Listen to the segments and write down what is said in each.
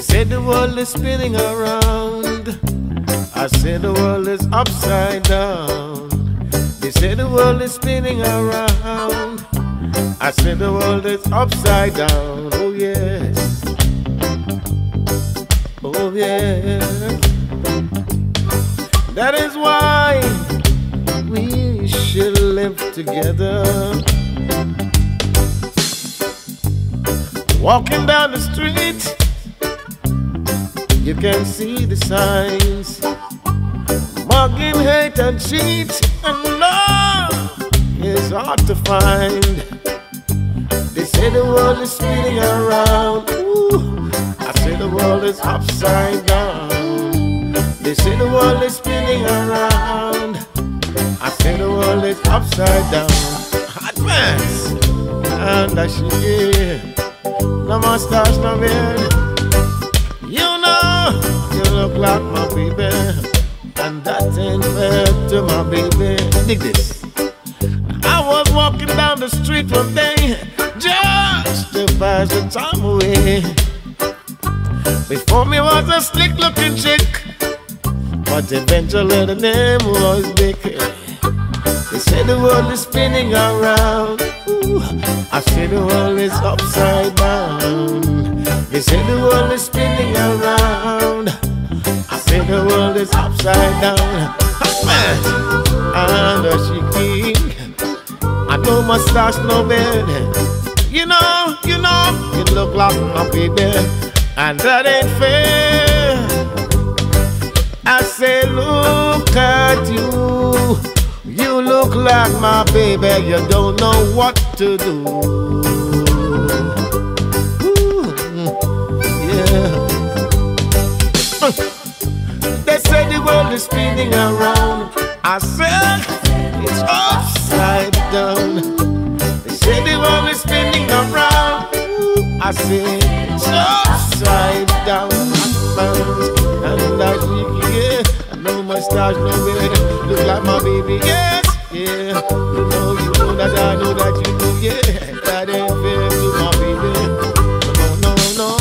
said the world is spinning around. I said the world is upside down. They said the world is spinning around. I said the world is upside down. Oh yes. Oh yeah. That is why we should live together. Walking down the street, you can see the signs. Mugging, hate and cheat, and love is hard to find. They say the world is spinning around. Ooh, I say the world is upside down. They say the world is spinning around. I say the world is upside down. Advance, and I should get no mustache, no beard. You know, you look like my baby, and that ain't fair to my baby. Dig this. I was walking down the street one day, just to pass the time away. Before me was a slick-looking chick, but eventually the name was Vicky. They say the world is spinning around. Ooh, I say the world is upside down. They say the world is spinning around. I say the world is upside down. And she king. I no mustache, no beard. You know, you look like my baby, and that ain't fair. I say, look at you. You look like my baby, you don't know what to do. Ooh, yeah. They say the world is spinning around. I said it's upside down. They say the world is spinning around. I said it's upside down. And I yeah, no mustache, no beard, look like my baby, yes, yeah. You know that I know that you do, yeah. That ain't fair to my baby. No, no, no.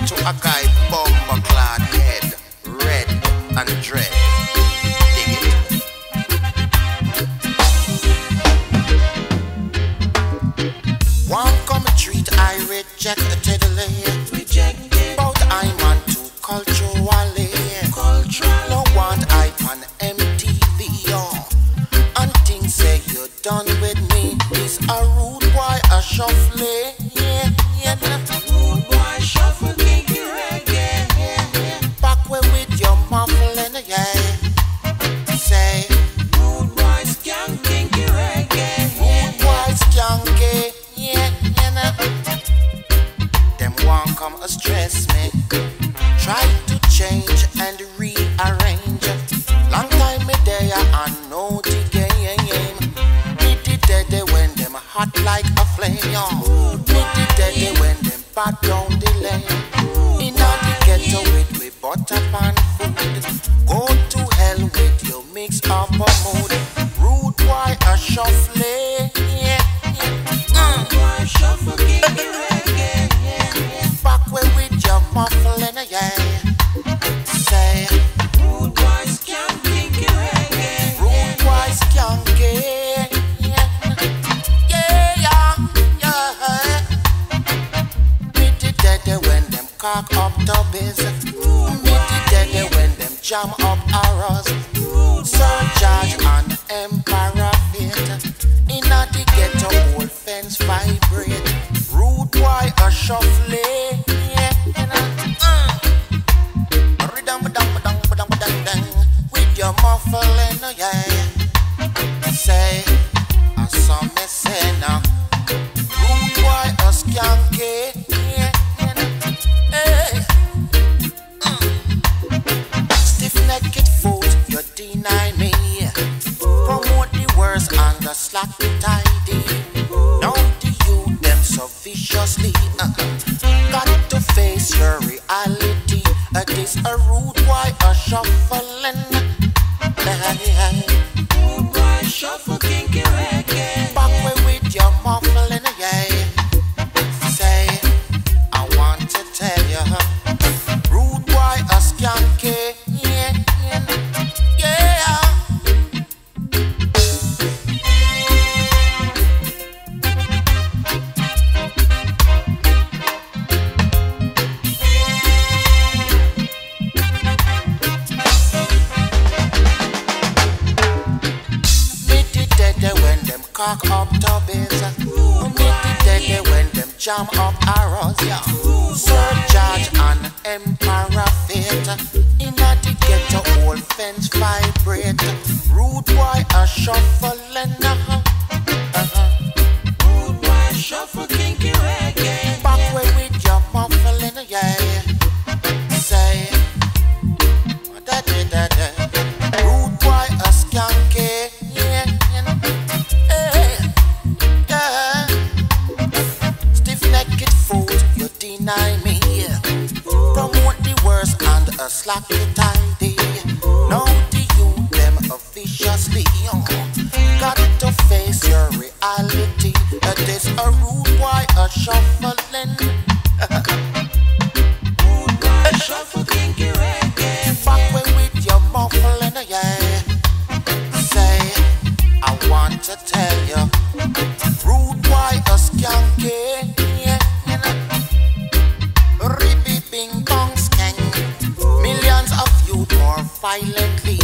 to a guy bomber clad head, red and dread. Dig it. One come treat I rejectedly. But I'm on too culturally. No want I on MTV and things say you're done with me. It's a rude boy a shuffling. Rude boy shuffle kinky reggae. Back way with your muffling, yeah. Say Rude boy skank kinky reggae. rude boy skanky, yeah. Them want come stress me. Try to change and rearrange. Long time me there and know the game. Me the dead when them hot like a flame. Me the dead when them bad down the lane. Inna the ghetto with we butter pan food. Go to hell with your mix up a mood. Rude boy a shuffle. Rude boy shuffle kinky reggae. Back way with your muffling, yeah. Say Rude boy skank kinky reggae. rude boy skanky. Yeah. Me the dead when them cock up the biz. Me the dead when them jam up arrows. Sir George and Emperor Fate. Inna the ghetto old fence vibrate. Rude boy a shuffle. With your muffling, yeah. Say, I saw me say now. Rude boy a skanky. Stiff-necked foot, you deny me. Promote the worst and the slack the tidy. Now the youth them so viciously. Got to face your reality. This a rude boy a shuffling. Rude boy shuffle kinky reggae. Back way with your muffling, yeah. Say, I want to tell you, rude boy a skanky, yeah. Me the dead when them cock up tubbies. Me the dead when them jam up arrows, yeah. Sir George and Emperor Fate. Inna the ghetto old fence vibrate. Rude boy a shuffling. Rude boy shuffle kinky reggae. Back way with your muffling, yeah. Say, rude boy a skanky, yeah. Stiff-necked foot, you deny me. Promote the worst and a slack the tidy. Now the youth them viciously. Got to face your reality. This a rude boy a shuffling. Rude boy shuffle kinky reggae. Back way with your muffling, yeah. Say, I want to tell you, rude boy a skanky, yeah. Ribby bing bong skank. Millions of youth more violently